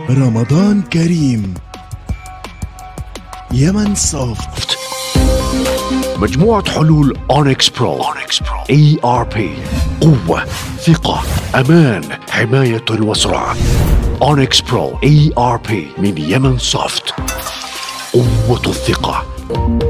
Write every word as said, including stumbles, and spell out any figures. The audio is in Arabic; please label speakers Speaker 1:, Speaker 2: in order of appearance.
Speaker 1: رمضان كريم. يمن سوفت.
Speaker 2: مجموعة حلول أونكس برو إي آر بي. قوة، ثقة، أمان، حماية وسرعة. أونكس برو إي آر بي من يمن سوفت. قوة الثقة.